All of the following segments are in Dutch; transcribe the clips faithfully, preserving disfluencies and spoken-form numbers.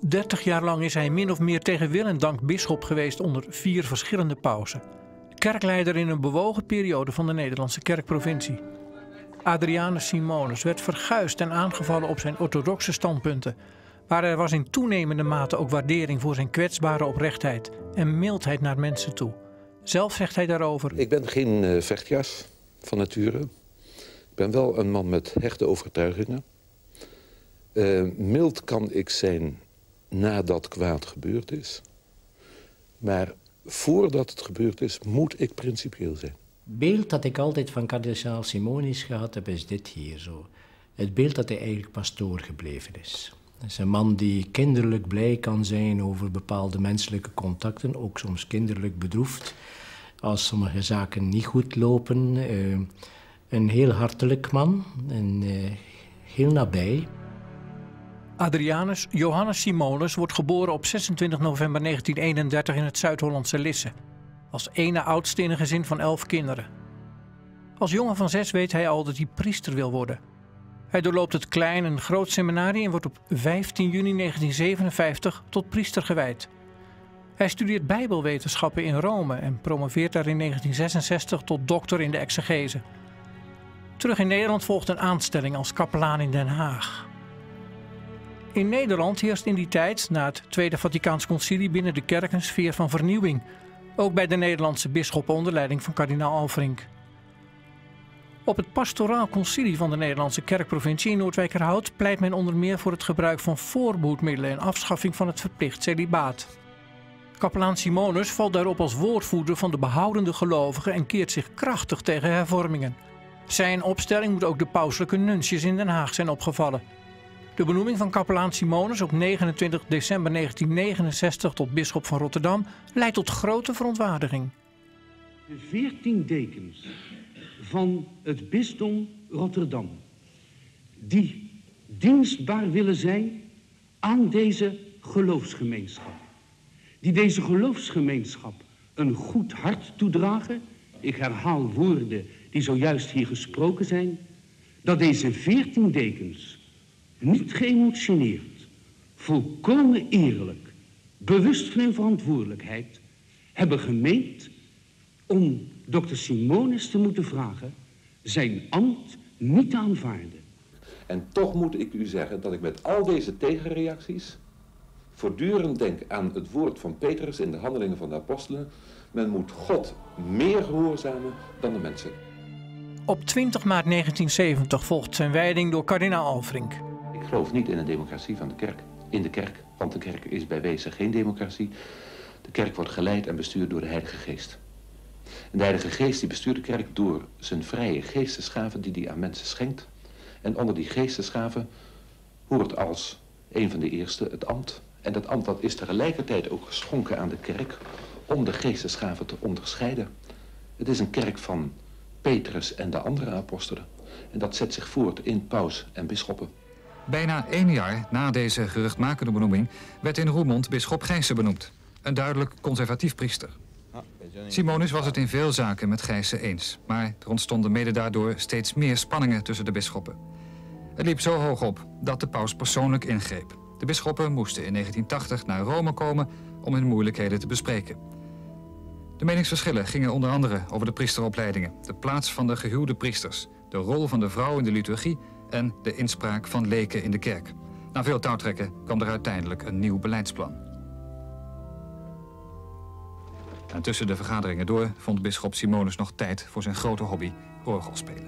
dertig jaar lang is hij min of meer tegen wil en dank bisschop geweest onder vier verschillende pausen. Kerkleider in een bewogen periode van de Nederlandse kerkprovincie. Adrianus Simonus werd verguisd en aangevallen op zijn orthodoxe standpunten. Maar er was in toenemende mate ook waardering voor zijn kwetsbare oprechtheid en mildheid naar mensen toe. Zelf zegt hij daarover: Ik ben geen uh, vechtjas van nature. Ik ben wel een man met hechte overtuigingen. Uh, mild kan ik zijn nadat kwaad gebeurd is. Maar voordat het gebeurd is, moet ik principieel zijn. Het beeld dat ik altijd van kardinaal Simonus gehad heb, is dit hier zo. Het beeld dat hij eigenlijk pastoor gebleven is. Het is een man die kinderlijk blij kan zijn over bepaalde menselijke contacten, ook soms kinderlijk bedroefd als sommige zaken niet goed lopen. Uh, een heel hartelijk man en uh, heel nabij. Adrianus Johannes Simonus wordt geboren op zesentwintig november negentien eenendertig in het Zuid-Hollandse Lisse. Als ene oudste in een gezin van elf kinderen. Als jongen van zes weet hij al dat hij priester wil worden. Hij doorloopt het klein en groot seminarie en wordt op vijftien juni negentien zevenenvijftig tot priester gewijd. Hij studeert bijbelwetenschappen in Rome en promoveert daar in negentien zesenzestig tot doctor in de exegese. Terug in Nederland volgt een aanstelling als kapelaan in Den Haag. In Nederland heerst in die tijd, na het Tweede Vaticaans Concilie, binnen de kerk een sfeer van vernieuwing. Ook bij de Nederlandse bisschoppen onder leiding van kardinaal Alfrink. Op het pastoraal concilie van de Nederlandse kerkprovincie in Noordwijkerhout pleit men onder meer voor het gebruik van voorbehoedmiddelen en afschaffing van het verplicht celibaat. Kapelaan Simonus valt daarop als woordvoerder van de behoudende gelovigen en keert zich krachtig tegen hervormingen. Zijn opstelling moet ook de pauselijke nuncius in Den Haag zijn opgevallen. De benoeming van kapelaan Simonus op negenentwintig december negentien negenenzestig tot bisschop van Rotterdam leidt tot grote verontwaardiging. De veertien dekens van het bisdom Rotterdam, die dienstbaar willen zijn aan deze geloofsgemeenschap. Die deze geloofsgemeenschap een goed hart toedragen. Ik herhaal woorden die zojuist hier gesproken zijn. Dat deze veertien dekens niet geëmotioneerd, volkomen eerlijk, bewust van hun verantwoordelijkheid, hebben gemeend om dokter Simonus te moeten vragen zijn ambt niet te aanvaarden. En toch moet ik u zeggen dat ik met al deze tegenreacties voortdurend denk aan het woord van Petrus in de Handelingen van de Apostelen. Men moet God meer gehoorzamen dan de mensen. Op twintig maart negentien zeventig volgt zijn wijding door kardinaal Alfrink. Ik geloof niet in een democratie van de kerk, in de kerk, want de kerk is bij wezen geen democratie. De kerk wordt geleid en bestuurd door de Heilige Geest. En de Heilige Geest die bestuurt de kerk door zijn vrije geestesgaven die hij aan mensen schenkt. En onder die geestesgaven hoort als een van de eerste het ambt. En dat ambt dat is tegelijkertijd ook geschonken aan de kerk om de geestesgaven te onderscheiden. Het is een kerk van Petrus en de andere apostelen. En dat zet zich voort in paus en bisschoppen. Bijna één jaar na deze geruchtmakende benoeming werd in Roermond bisschop Gijssen benoemd. Een duidelijk conservatief priester. Simonus was het in veel zaken met Gijssen eens. Maar er ontstonden mede daardoor steeds meer spanningen tussen de bisschoppen. Het liep zo hoog op dat de paus persoonlijk ingreep. De bisschoppen moesten in negentien tachtig naar Rome komen om hun moeilijkheden te bespreken. De meningsverschillen gingen onder andere over de priesteropleidingen, de plaats van de gehuwde priesters, de rol van de vrouw in de liturgie en de inspraak van leken in de kerk. Na veel touwtrekken kwam er uiteindelijk een nieuw beleidsplan. En tussen de vergaderingen door vond bisschop Simonus nog tijd voor zijn grote hobby, orgelspelen.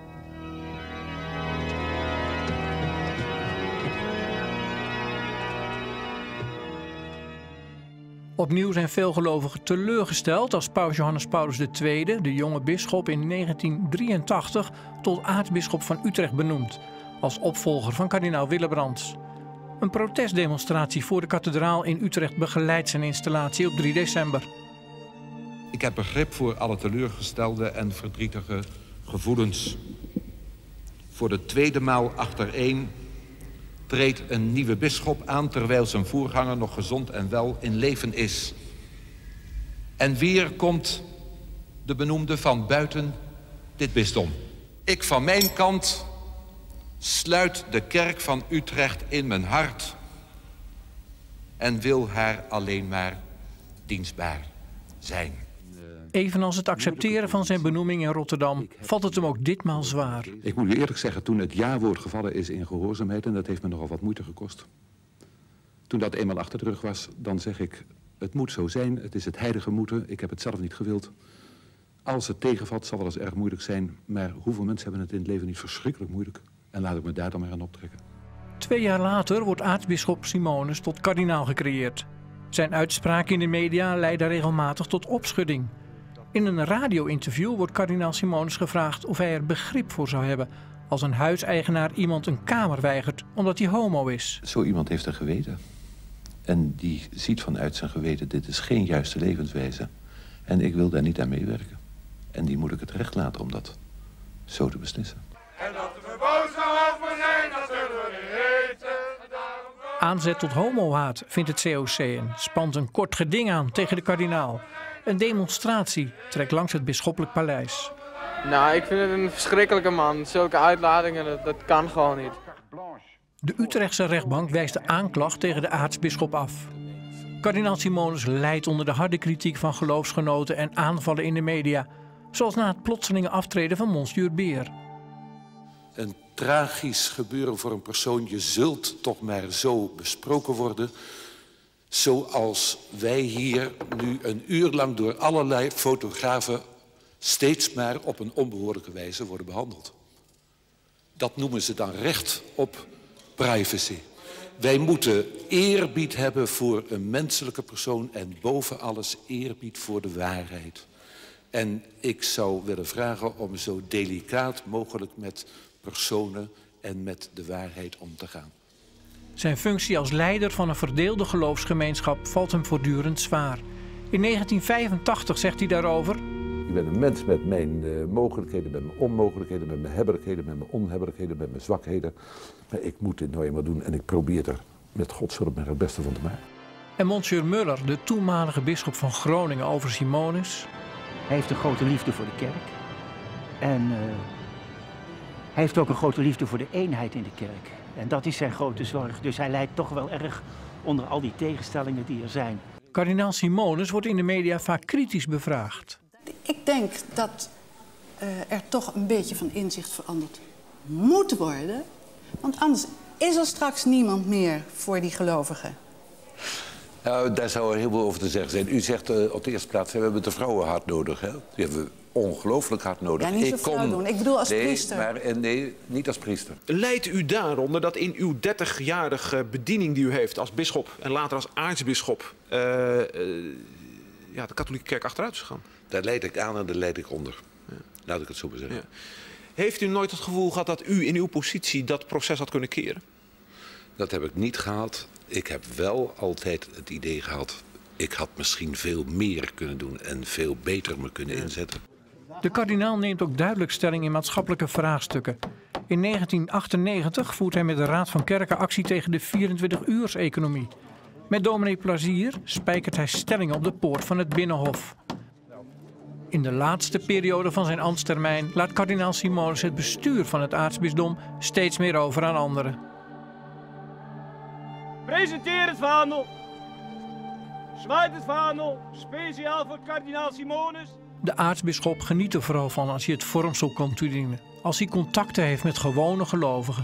Opnieuw zijn veel gelovigen teleurgesteld als paus Johannes Paulus de Tweede, de jonge bisschop, in negentien drieëntachtig tot aartsbisschop van Utrecht benoemd, als opvolger van kardinaal Willebrands. Een protestdemonstratie voor de kathedraal in Utrecht begeleidt zijn installatie op drie december. Ik heb begrip voor alle teleurgestelde en verdrietige gevoelens. Voor de tweede maal achtereen treedt een nieuwe bisschop aan terwijl zijn voorganger nog gezond en wel in leven is. En weer komt de benoemde van buiten dit bisdom. Ik van mijn kant sluit de kerk van Utrecht in mijn hart en wil haar alleen maar dienstbaar zijn. Evenals het accepteren van zijn benoeming in Rotterdam valt het hem ook ditmaal zwaar. Ik moet u eerlijk zeggen, toen het ja-woord gevallen is in gehoorzaamheid, en dat heeft me nogal wat moeite gekost. Toen dat eenmaal achter de rug was, dan zeg ik, het moet zo zijn, het is het heilige moeten, ik heb het zelf niet gewild. Als het tegenvalt, zal wel eens erg moeilijk zijn, maar hoeveel mensen hebben het in het leven niet verschrikkelijk moeilijk? En laat ik me daar dan maar aan optrekken. Twee jaar later wordt aartsbisschop Simonus tot kardinaal gecreëerd. Zijn uitspraken in de media leiden regelmatig tot opschudding. In een radio-interview wordt kardinaal Simonus gevraagd of hij er begrip voor zou hebben als een huiseigenaar iemand een kamer weigert omdat hij homo is. Zo iemand heeft een geweten. En die ziet vanuit zijn geweten, dit is geen juiste levenswijze. En ik wil daar niet aan meewerken. En die moet ik het recht laten om dat zo te beslissen. En dat we boos zou over zijn, dat zullen we niet weten. Aanzet tot homohaat vindt het C O C en spant een kort geding aan tegen de kardinaal. Een demonstratie trekt langs het bisschoppelijk paleis. Nou, ik vind het een verschrikkelijke man. Zulke uitlatingen, dat, dat kan gewoon niet. De Utrechtse rechtbank wijst de aanklacht tegen de aartsbisschop af. Kardinaal Simonus lijdt onder de harde kritiek van geloofsgenoten en aanvallen in de media, zoals na het plotselinge aftreden van Monsieur Beer. Een tragisch gebeuren voor een persoon, je zult toch maar zo besproken worden, zoals wij hier nu een uur lang door allerlei fotografen steeds maar op een onbehoorlijke wijze worden behandeld. Dat noemen ze dan recht op privacy. Wij moeten eerbied hebben voor een menselijke persoon en boven alles eerbied voor de waarheid. En ik zou willen vragen om zo delicaat mogelijk met personen en met de waarheid om te gaan. Zijn functie als leider van een verdeelde geloofsgemeenschap valt hem voortdurend zwaar. In negentien vijfentachtig zegt hij daarover: Ik ben een mens met mijn uh, mogelijkheden, met mijn onmogelijkheden, met mijn hebbelijkheden, met mijn onhebbelijkheden, met mijn zwakheden. Maar ik moet dit nou eenmaal doen en ik probeer er met Gods hulp maar het beste van te maken. En Monsieur Muller, de toenmalige bisschop van Groningen, over Simonus. Hij heeft een grote liefde voor de kerk. En uh, hij heeft ook een grote liefde voor de eenheid in de kerk. En dat is zijn grote zorg. Dus hij lijdt toch wel erg onder al die tegenstellingen die er zijn. Kardinaal Simonus wordt in de media vaak kritisch bevraagd. Ik denk dat uh, er toch een beetje van inzicht veranderd moet worden. Want anders is er straks niemand meer voor die gelovigen. Nou, daar zou er heel veel over te zeggen zijn. U zegt uh, op de eerste plaats, we hebben de vrouwen hard nodig. Hè? Die hebben we ongelooflijk hard nodig. Ja, niet zo ik flauw kom... doen. Ik bedoel als nee, priester. Maar, uh, nee, niet als priester. Leidt u daaronder dat in uw dertigjarige bediening die u heeft als bisschop en later als aartsbisschop uh, uh, ja, de katholieke kerk achteruit is gegaan? Daar leid ik aan en daar leid ik onder. Ja. Laat ik het zo maar zeggen. Ja. Heeft u nooit het gevoel gehad dat u in uw positie dat proces had kunnen keren? Dat heb ik niet gehad. Ik heb wel altijd het idee gehad, ik had misschien veel meer kunnen doen en veel beter me kunnen inzetten. De kardinaal neemt ook duidelijk stelling in maatschappelijke vraagstukken. In negentien achtennegentig voert hij met de Raad van Kerken actie tegen de vierentwintig-uurs-economie. Met dominee Plazier spijkert hij stellingen op de poort van het Binnenhof. In de laatste periode van zijn ambtstermijn laat kardinaal Simonus het bestuur van het aartsbisdom steeds meer over aan anderen. Presenteer het vaandel. Zwaait het vaandel, speciaal voor kardinaal Simonus. De aartsbisschop geniet er vooral van als hij het vormsel kan toedienen. Als hij contacten heeft met gewone gelovigen.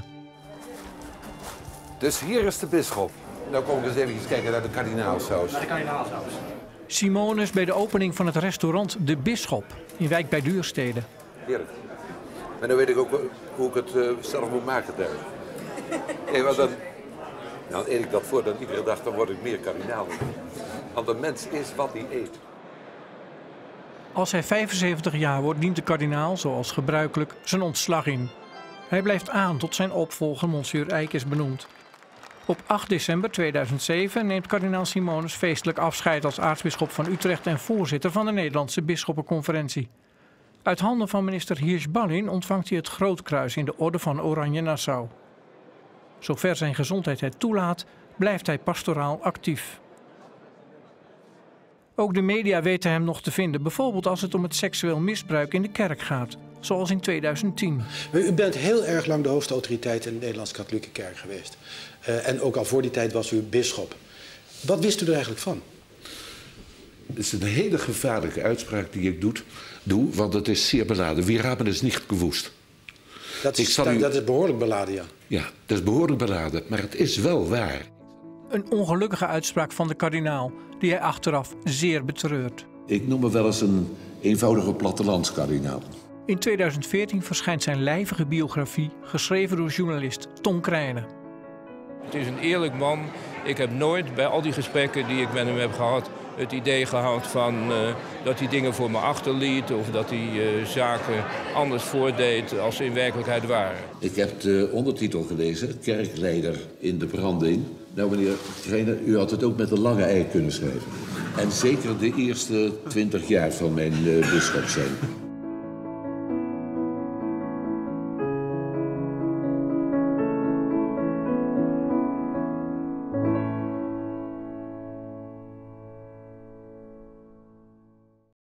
Dus hier is de bisschop. Nou kom ik eens even kijken naar de kardinaalsaus. Naar de kardinaalsaus. Simonus bij de opening van het restaurant De Bisschop in Wijk bij Duurstede. Heerlijk. En dan weet ik ook hoe ik het uh, zelf moet maken thuis. Nee, want dan, dan eet ik dat voor, dan iedere dag dan word ik meer kardinaal. Want een mens is wat hij eet. Als hij vijfenzeventig jaar wordt, dient de kardinaal, zoals gebruikelijk, zijn ontslag in. Hij blijft aan tot zijn opvolger, Monsieur Eijk, is benoemd. Op acht december tweeduizend zeven neemt kardinaal Simonus feestelijk afscheid als aartsbisschop van Utrecht en voorzitter van de Nederlandse Bisschoppenconferentie. Uit handen van minister Hirsch-Ballin ontvangt hij het Grootkruis in de Orde van Oranje-Nassau. Zover zijn gezondheid het toelaat, blijft hij pastoraal actief. Ook de media weten hem nog te vinden, bijvoorbeeld als het om het seksueel misbruik in de kerk gaat, zoals in tweeduizend tien. U bent heel erg lang de hoofdautoriteit in de Nederlandse katholieke kerk geweest. Uh, en ook al voor die tijd was u bisschop. Wat wist u er eigenlijk van? Het is een hele gevaarlijke uitspraak die ik doe, doe want het is zeer beladen. Wir haben es nicht gewusst. Dat is, dat, u... dat is behoorlijk beladen, ja. Ja, dat is behoorlijk beladen, maar het is wel waar. Een ongelukkige uitspraak van de kardinaal, die hij achteraf zeer betreurt. Ik noem me wel eens een eenvoudige plattelandskardinaal. In tweeduizend veertien verschijnt zijn lijvige biografie, geschreven door journalist Tom Krijnen. Het is een eerlijk man. Ik heb nooit bij al die gesprekken die ik met hem heb gehad het idee gehad van, uh, dat hij dingen voor me achterliet of dat hij uh, zaken anders voordeed als ze in werkelijkheid waren. Ik heb de ondertitel gelezen, kerkleider in de branding. Nou meneer Krijnen, u had het ook met een lange ei kunnen schrijven. En zeker de eerste twintig jaar van mijn uh, bisschop zijn.